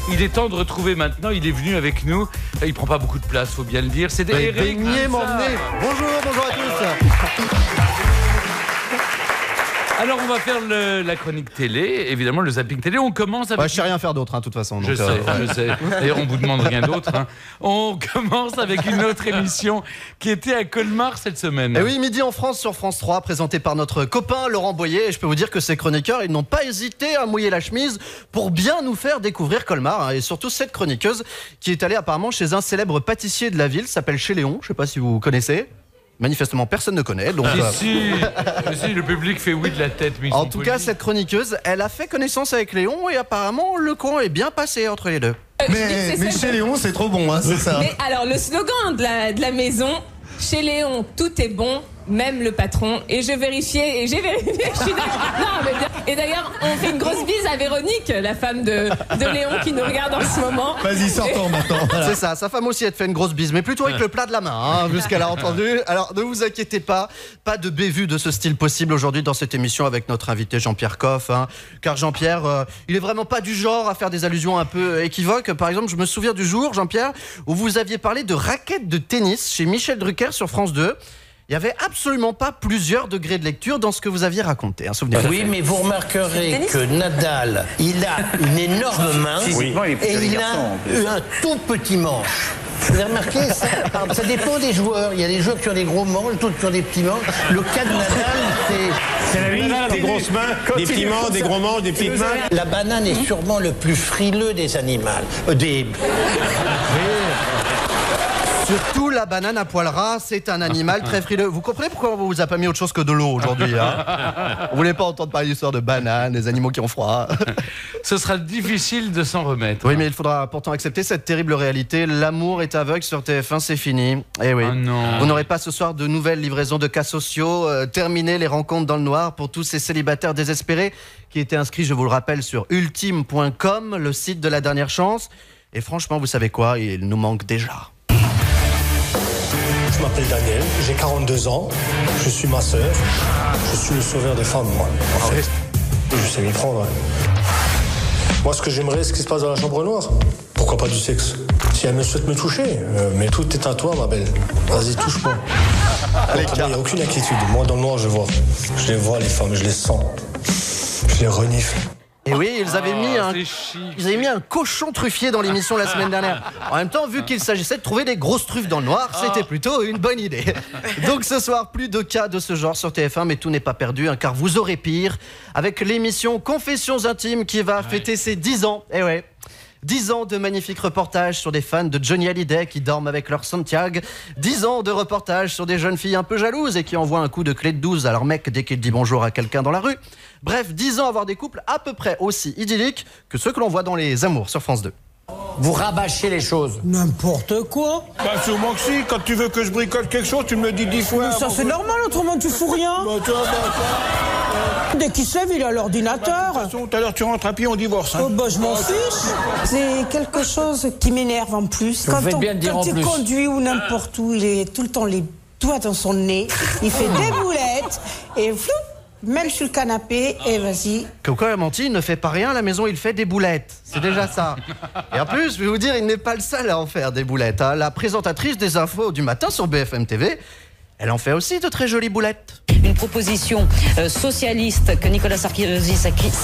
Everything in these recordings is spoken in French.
Il est temps de retrouver maintenant, il est venu avec nous. Il prend pas beaucoup de place, faut bien le dire. C'est Eric Beignet m'emmener. Bonjour à tous. Alors on va faire la chronique télé, évidemment le zapping télé. On commence avec... je sais rien faire d'autre, de toute façon. Donc, je sais. D'ailleurs on vous demande rien d'autre. On commence avec une autre émission qui était à Colmar cette semaine. Et oui, Midi en France sur France 3, présenté par notre copain Laurent Boyer. Et je peux vous dire que ces chroniqueurs, ils n'ont pas hésité à mouiller la chemise pour bien nous faire découvrir Colmar. Et surtout cette chroniqueuse qui est allée apparemment chez un célèbre pâtissier de la ville, s'appelle Chez Léon. Je ne sais pas si vous connaissez. Manifestement, personne ne connaît. Donc, si, le public fait oui de la tête. Mais en tout cas, cette chroniqueuse, elle a fait connaissance avec Léon et apparemment, le courant est bien passé entre les deux. Mais chez Léon, c'est trop bon, hein, c'est ça. Mais alors, le slogan de la maison, chez Léon, tout est bon, même le patron. Et j'ai vérifié, je suis d'accord. Non, mais bien. Et d'ailleurs, on fait une grosse bise à Véronique, la femme de Léon qui nous regarde en ce moment. Vas-y, sors-toi maintenant. Voilà. C'est ça, sa femme aussi, elle te fait une grosse bise, mais plutôt avec le plat de la main, vu ce qu'elle a entendu. Alors, ne vous inquiétez pas de bévue de ce style possible aujourd'hui dans cette émission avec notre invité Jean-Pierre Coff. Car Jean-Pierre, il est vraiment pas du genre à faire des allusions un peu équivoques. Par exemple, je me souviens du jour, Jean-Pierre, où vous aviez parlé de raquettes de tennis chez Michel Drucker sur France 2. Il n'y avait absolument pas plusieurs degrés de lecture dans ce que vous aviez raconté. Souvenez-vous. Oui, mais vous remarquerez que Nadal, il a une énorme main et il a un tout petit manche. Vous avez remarqué ça? Ça dépend des joueurs. Il y a des joueurs qui ont des gros manches, d'autres qui ont des petits manches. Le cas de Nadal, c'est la vie, des grosses mains, des petits manches, des gros manches, des petites mains. La banane est sûrement le plus frileux des animaux. Surtout la banane à poil ras, c'est un animal très frileux. Vous comprenez pourquoi on vous a pas mis autre chose que de l'eau aujourd'hui, On voulait pas entendre parler d'histoire de bananes, des animaux qui ont froid. Ce sera difficile de s'en remettre. Oui, mais il faudra pourtant accepter cette terrible réalité. L'amour est aveugle sur TF1, c'est fini. Eh oui. Oh non. Vous n'aurez pas ce soir de nouvelles livraisons de cas sociaux. Terminez les rencontres dans le noir pour tous ces célibataires désespérés qui étaient inscrits, je vous le rappelle, sur ultime.com, le site de la dernière chance. Et franchement, vous savez quoi? Il nous manque déjà. Je m'appelle Daniel, j'ai 42 ans, je suis masseur, je suis le sauveur des femmes, moi. Je sais m'y prendre. Moi, ce que j'aimerais, c'est ce qui se passe dans la chambre noire. Pourquoi pas du sexe? Si elle me souhaite me toucher, mais tout est à toi, ma belle. Vas-y, touche-moi. Il n'y a aucune inquiétude. Moi, dans le noir, je vois. Je les vois, les femmes, je les sens. Je les renifle. Et oui, ils avaient mis un cochon truffier dans l'émission la semaine dernière. En même temps, vu qu'il s'agissait de trouver des grosses truffes dans le noir, c'était plutôt une bonne idée. Donc ce soir, plus de cas de ce genre sur TF1, mais tout n'est pas perdu, car vous aurez pire, avec l'émission Confessions Intimes qui va fêter ses 10 ans. Eh ouais. 10 ans de magnifiques reportages sur des fans de Johnny Hallyday qui dorment avec leur Santiago. 10 ans de reportages sur des jeunes filles un peu jalouses et qui envoient un coup de clé de 12 à leur mec dès qu'il dit bonjour à quelqu'un dans la rue. Bref, 10 ans à voir des couples à peu près aussi idylliques que ceux que l'on voit dans Les Amours sur France 2. Vous rabâchez les choses. N'importe quoi. Bah sûrement que si, quand tu veux que je bricole quelque chose, tu me le dis 10 fois. Mais ça c'est normal, autrement tu fous rien. Dès qu'il se lève, il a l'ordinateur. De toute façon, tout à l'heure tu rentres à pied, on divorce. Oh bah je m'en fiche. C'est quelque chose qui m'énerve en plus. Quand il conduit ou n'importe où, il est tout le temps les doigts dans son nez. Il fait des boulettes et floup. Même sur le canapé, et vas-y. Coco a menti, il ne fait pas rien à la maison, il fait des boulettes. C'est déjà ça. Et en plus, je vais vous dire, il n'est pas le seul à en faire des boulettes. La présentatrice des infos du matin sur BFM TV, elle en fait aussi de très jolies boulettes. Une proposition socialiste que Nicolas Sarkozy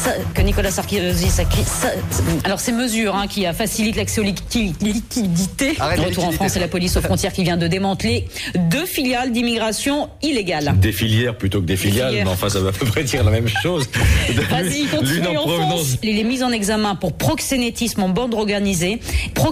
alors ces mesures qui facilitent l'accès aux liquidités. De retour en France, c'est la police aux frontières qui vient de démanteler 2 filiales d'immigration illégale. Des filières plutôt que des filiales, mais enfin ça va à peu près dire la même chose. Vas-y, continue en France. Les mises en examen pour proxénétisme en bande organisée.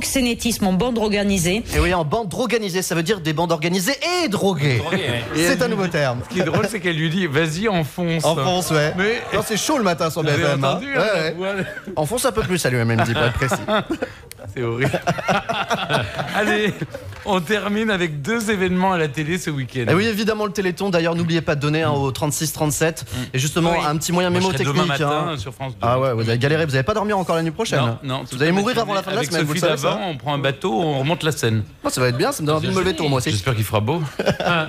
Et oui, en bande organisée, ça veut dire des bandes organisées et droguées. C'est un nouveau terme. Ce qui est drôle, c'est qu'elle lui dit vas-y, enfonce. Enfonce, ouais. Mais non, c'est chaud le matin sur BFM. Enfonce un peu plus, à lui-même dit, pas être précis. C'est horrible. Allez, on termine avec 2 événements à la télé ce week-end. Et oui, évidemment, le Téléthon. D'ailleurs, n'oubliez pas de donner au 36-37. Et justement, un petit moyen mémotechnique. Demain matin sur France 2. Ah ouais, vous avez galéré. Vous n'allez pas dormir encore la nuit prochaine. Non. Vous allez mourir avant la fin de la semaine. Avec Sophie d'avant, on prend un bateau, on remonte la Seine. Ça va être bien, ça me donne envie de me lever tôt, moi aussi. J'espère qu'il fera beau.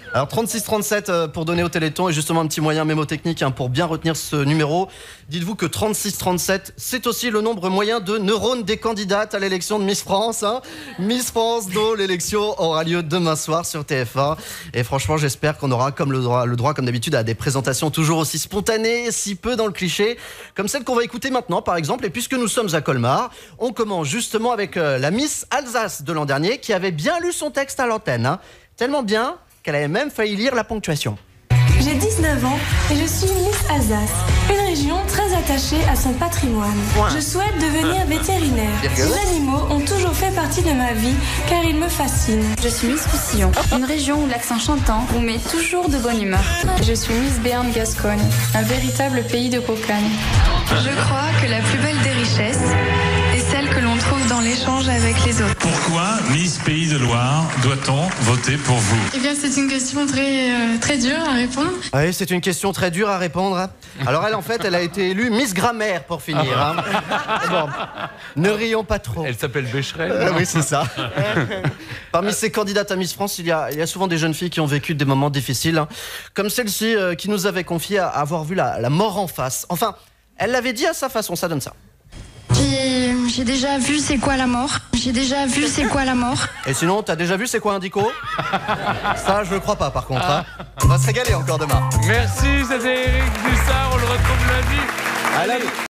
Alors 3637 pour donner au Téléthon et justement un petit moyen mémotechnique pour bien retenir ce numéro. Dites-vous que 3637, c'est aussi le nombre moyen de neurones des candidates à l'élection de Miss France. Miss France, dont l'élection aura lieu demain soir sur TF1. Et franchement, j'espère qu'on aura comme le droit comme d'habitude à des présentations toujours aussi spontanées, si peu dans le cliché, comme celle qu'on va écouter maintenant par exemple. Et puisque nous sommes à Colmar, on commence justement avec la Miss Alsace de l'an dernier qui avait bien lu son texte à l'antenne. Tellement bien qu'elle avait même failli lire la ponctuation. J'ai 19 ans et je suis Miss Alsace, une région très attachée à son patrimoine. Je souhaite devenir vétérinaire. Les animaux ont toujours fait partie de ma vie car ils me fascinent. Je suis Miss Roussillon, une région où l'accent chantant vous met toujours de bonne humeur. Je suis Miss Béarn Gascogne, un véritable pays de cocagne. Je crois que la plus belle des richesses est celle que l'on trouve dans l'échange avec les autres. Pourquoi Miss Pays de Loire doit-on voter pour vous? Eh bien, c'est une question très dure à répondre. Oui, c'est une question très dure à répondre. Alors elle, en fait, elle a été élue Miss Grammaire pour finir. Bon, ne rions pas trop. Elle s'appelle Becherel. Oui, c'est ça. Parmi ces candidates à Miss France, il y a souvent des jeunes filles qui ont vécu des moments difficiles, comme celle-ci qui nous avait confié avoir vu la mort en face. Enfin, elle l'avait dit à sa façon, ça donne ça. J'ai déjà vu c'est quoi la mort. J'ai déjà vu c'est quoi la mort. Et sinon, t'as déjà vu c'est quoi un dico? Ça, je le crois pas par contre. On va se régaler encore demain. Merci, c'était Eric Dussard, on le retrouve lundi. Allez.